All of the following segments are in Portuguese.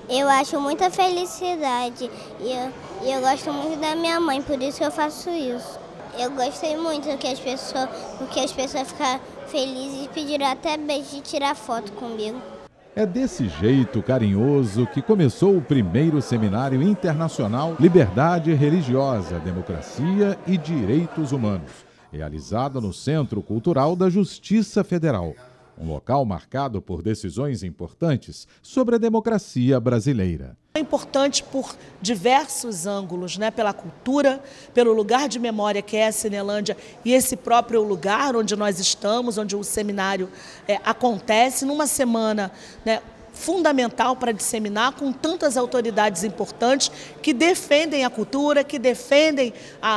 Eu acho muita felicidade e eu gosto muito da minha mãe, por isso que eu faço isso. Eu gostei muito porque as pessoas ficaram felizes e pediram até beijo de tirar foto comigo. É desse jeito carinhoso que começou o primeiro Seminário Internacional Liberdade Religiosa, Democracia e Direitos Humanos, realizado no Centro Cultural da Justiça Federal, um local marcado por decisões importantes sobre a democracia brasileira. É importante por diversos ângulos, né? Pela cultura, pelo lugar de memória que é a Cinelândia e esse próprio lugar onde nós estamos, onde o seminário acontece, numa semana, né, fundamental para disseminar com tantas autoridades importantes que defendem a cultura, que defendem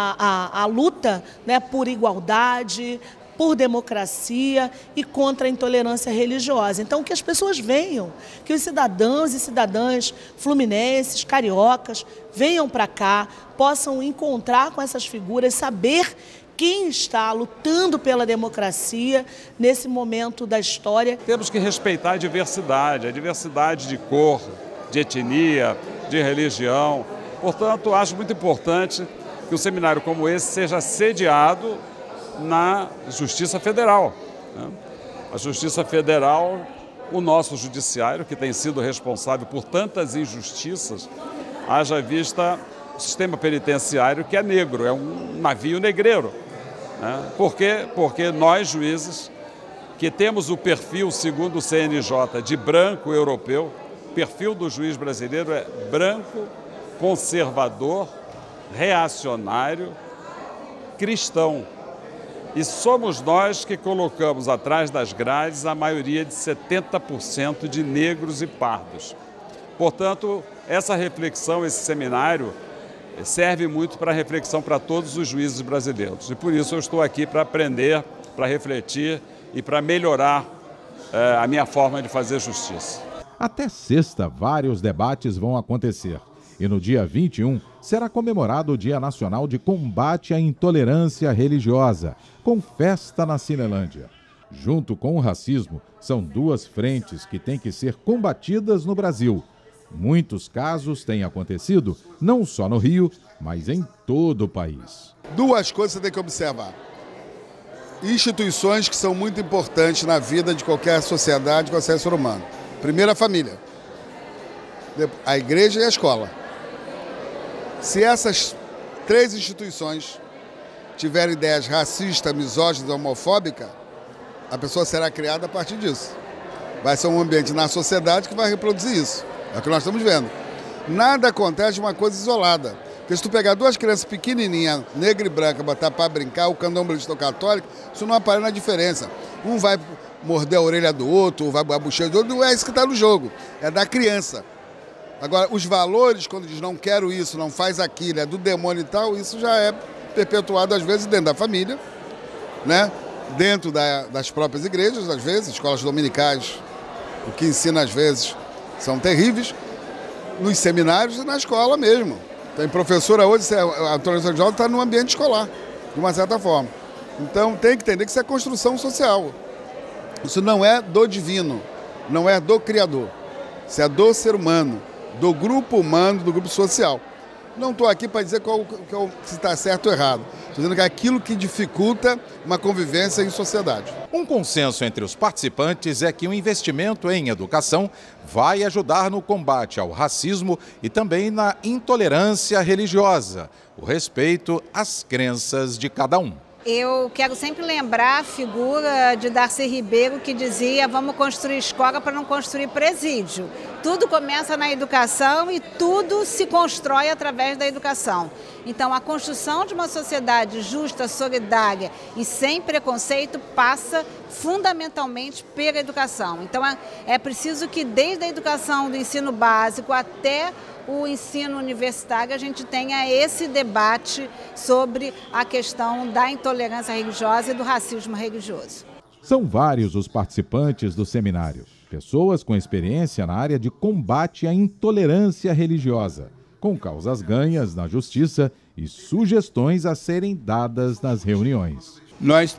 a luta, né, por igualdade, por democracia e contra a intolerância religiosa. Então, que as pessoas venham, que os cidadãos e cidadãs fluminenses, cariocas, venham para cá, possam encontrar com essas figuras, saber quem está lutando pela democracia nesse momento da história. Temos que respeitar a diversidade de cor, de etnia, de religião. Portanto, acho muito importante que um seminário como esse seja sediado na Justiça Federal. A Justiça Federal, o nosso judiciário, que tem sido responsável por tantas injustiças, haja vista o sistema penitenciário que é negro, é um navio negreiro. Por quê? Porque nós, juízes, que temos o perfil, segundo o CNJ, de branco europeu, o perfil do juiz brasileiro é branco, conservador, reacionário, cristão. E somos nós que colocamos atrás das grades a maioria de 70% de negros e pardos. Portanto, essa reflexão, esse seminário, serve muito para reflexão para todos os juízes brasileiros. E por isso eu estou aqui para aprender, para refletir e para melhorar a minha forma de fazer justiça. Até sexta, vários debates vão acontecer. E no dia 21, será comemorado o Dia Nacional de Combate à Intolerância Religiosa, com festa na Cinelândia. Junto com o racismo, são duas frentes que têm que ser combatidas no Brasil. Muitos casos têm acontecido, não só no Rio, mas em todo o país. Duas coisas você tem que observar. Instituições que são muito importantes na vida de qualquer sociedade, qualquer ser humano. Primeiro, a família. A igreja e a escola. Se essas três instituições tiverem ideias racistas, misóginas, homofóbicas, a pessoa será criada a partir disso. Vai ser um ambiente na sociedade que vai reproduzir isso. É o que nós estamos vendo. Nada acontece de uma coisa isolada. Porque se tu pegar duas crianças pequenininhas, negra e branca, botar para brincar, o candomblessista ou católico, isso não aparece na diferença. Um vai morder a orelha do outro, vai a bochecha do outro, não é isso que está no jogo. É da criança. Agora, os valores, quando diz não quero isso, não faz aquilo, é do demônio e tal, isso já é perpetuado, às vezes, dentro da família, né? Dentro das próprias igrejas, às vezes, escolas dominicais, o que ensina, às vezes, são terríveis, nos seminários e na escola mesmo. Tem professora hoje, a tolerância religiosa está no ambiente escolar, de uma certa forma. Então, tem que entender que isso é construção social. Isso não é do divino, não é do Criador. Isso é do ser humano, do grupo humano, do grupo social. Não estou aqui para dizer se está certo ou errado. Estou dizendo que é aquilo que dificulta uma convivência em sociedade. Um consenso entre os participantes é que o investimento em educação vai ajudar no combate ao racismo e também na intolerância religiosa, o respeito às crenças de cada um. Eu quero sempre lembrar a figura de Darcy Ribeiro que dizia: vamos construir escola para não construir presídio. Tudo começa na educação e tudo se constrói através da educação. Então, a construção de uma sociedade justa, solidária e sem preconceito passa fundamentalmente pela educação. Então, é preciso que desde a educação do ensino básico até o ensino universitário a gente tenha esse debate sobre a questão da intolerância religiosa e do racismo religioso. São vários os participantes do seminário, pessoas com experiência na área de combate à intolerância religiosa, com causas ganhas na justiça e sugestões a serem dadas nas reuniões. Nós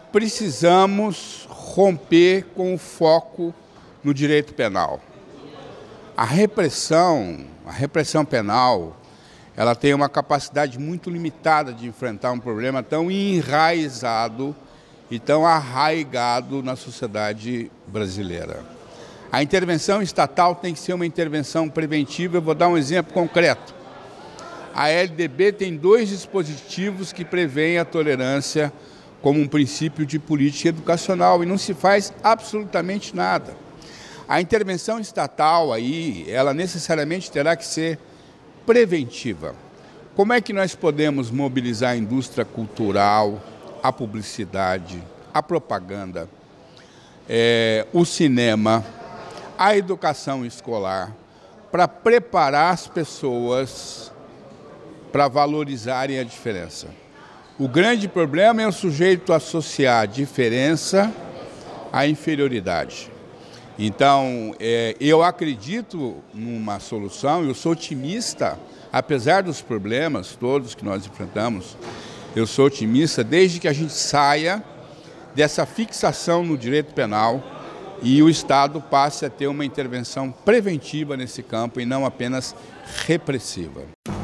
precisamos romper com o foco no direito penal. A repressão penal, ela tem uma capacidade muito limitada de enfrentar um problema tão enraizado e tão arraigado na sociedade brasileira. A intervenção estatal tem que ser uma intervenção preventiva. Eu vou dar um exemplo concreto. A LDB tem 2 dispositivos que prevêem a tolerância como um princípio de política educacional e não se faz absolutamente nada. A intervenção estatal aí, ela necessariamente terá que ser preventiva. Como é que nós podemos mobilizar a indústria cultural, a publicidade, a propaganda, o cinema, a educação escolar, para preparar as pessoas para valorizarem a diferença? O grande problema é o sujeito associar a diferença à inferioridade. Então, eu acredito numa solução, eu sou otimista, apesar dos problemas todos que nós enfrentamos, eu sou otimista desde que a gente saia dessa fixação no direito penal e o Estado passe a ter uma intervenção preventiva nesse campo e não apenas repressiva.